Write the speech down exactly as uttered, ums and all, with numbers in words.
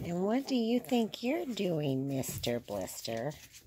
And what do you think you're doing, Mister Blister?